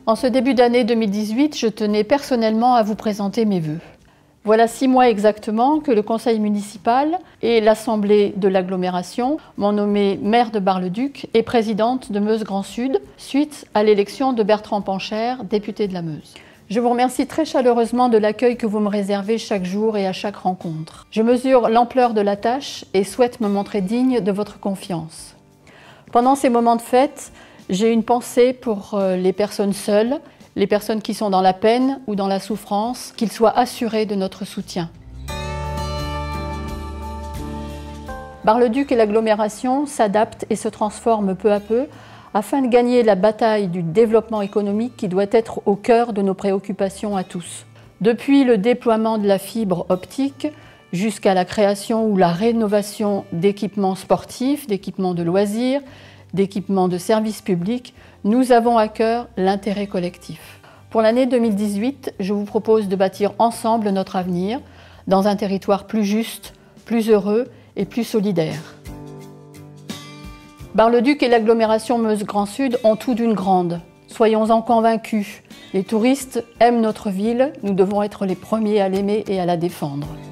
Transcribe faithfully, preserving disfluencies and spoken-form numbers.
En ce début d'année deux mille dix-huit, je tenais personnellement à vous présenter mes vœux. Voilà six mois exactement que le conseil municipal et l'assemblée de l'agglomération m'ont nommée maire de Bar-le-Duc et présidente de Meuse Grand Sud, suite à l'élection de Bertrand Pancher, député de la Meuse. Je vous remercie très chaleureusement de l'accueil que vous me réservez chaque jour et à chaque rencontre. Je mesure l'ampleur de la tâche et souhaite me montrer digne de votre confiance. Pendant ces moments de fête, j'ai une pensée pour les personnes seules, les personnes qui sont dans la peine ou dans la souffrance, qu'ils soient assurés de notre soutien. Bar-le-Duc et l'agglomération s'adaptent et se transforment peu à peu afin de gagner la bataille du développement économique qui doit être au cœur de nos préoccupations à tous. Depuis le déploiement de la fibre optique jusqu'à la création ou la rénovation d'équipements sportifs, d'équipements de loisirs, d'équipements de services publics, nous avons à cœur l'intérêt collectif. Pour l'année deux mille dix-huit, je vous propose de bâtir ensemble notre avenir dans un territoire plus juste, plus heureux et plus solidaire. Bar-le-Duc et l'agglomération Meuse Grand Sud ont tout d'une grande. Soyons-en convaincus. Les touristes aiment notre ville, nous devons être les premiers à l'aimer et à la défendre.